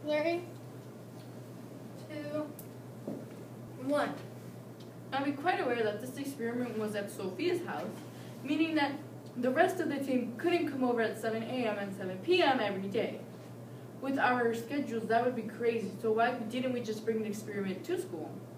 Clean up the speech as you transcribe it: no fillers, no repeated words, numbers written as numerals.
3, 2, 1. Now be quite aware that this experiment was at Sophia's house, meaning that the rest of the team couldn't come over at 7 a.m. and 7 p.m. every day. With our schedules, that would be crazy, so why didn't we just bring the experiment to school?